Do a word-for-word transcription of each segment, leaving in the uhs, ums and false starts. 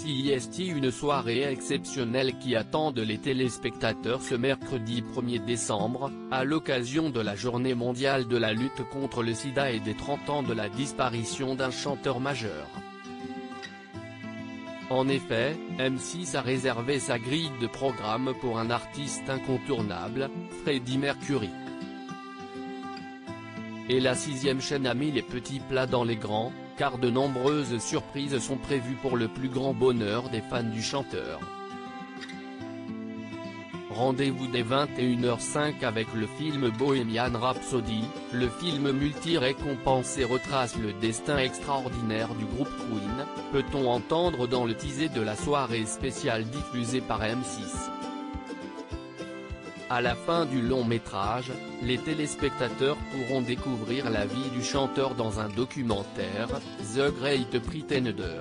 C I S T, une soirée exceptionnelle qui attend les téléspectateurs ce mercredi premier décembre, à l'occasion de la journée mondiale de la lutte contre le sida et des trente ans de la disparition d'un chanteur majeur. En effet, M six a réservé sa grille de programme pour un artiste incontournable, Freddie Mercury. Et la sixième chaîne a mis les petits plats dans les grands, car de nombreuses surprises sont prévues pour le plus grand bonheur des fans du chanteur. Rendez-vous dès vingt et une heures cinq avec le film Bohemian Rhapsody. Le film multi-récompensé retrace le destin extraordinaire du groupe Queen, peut-on entendre dans le teaser de la soirée spéciale diffusée par M six. À la fin du long métrage, les téléspectateurs pourront découvrir la vie du chanteur dans un documentaire, The Great Pretender.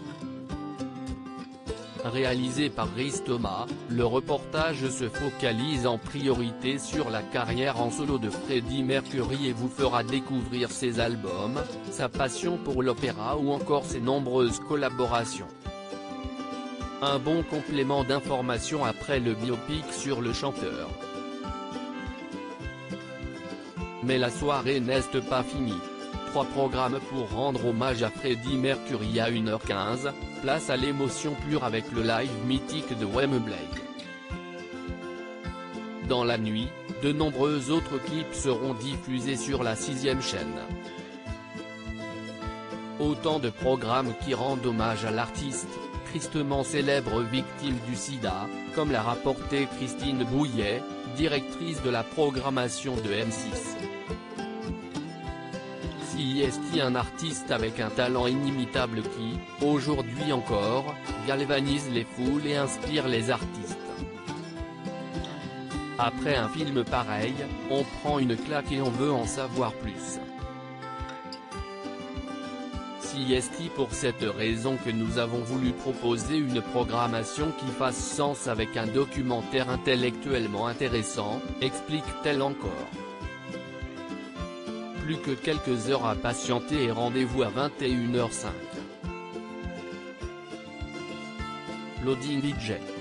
Réalisé par Rhys Thomas, le reportage se focalise en priorité sur la carrière en solo de Freddie Mercury et vous fera découvrir ses albums, sa passion pour l'opéra ou encore ses nombreuses collaborations. Un bon complément d'information après le biopic sur le chanteur. Mais la soirée n'est pas finie. Trois programmes pour rendre hommage à Freddie Mercury à une heure quinze, place à l'émotion pure avec le live mythique de Wembley. Dans la nuit, de nombreux autres clips seront diffusés sur la sixième chaîne. Autant de programmes qui rendent hommage à l'artiste, tristement célèbre victime du sida, comme l'a rapporté Christine Bouillet, directrice de la programmation de M six. C I S T, un artiste avec un talent inimitable qui, aujourd'hui encore, galvanise les foules et inspire les artistes. Après un film pareil, on prend une claque et on veut en savoir plus. C I S T, pour cette raison que nous avons voulu proposer une programmation qui fasse sens avec un documentaire intellectuellement intéressant, explique-t-elle encore. Plus que quelques heures à patienter et rendez-vous à vingt et une heures cinq. Loading D J.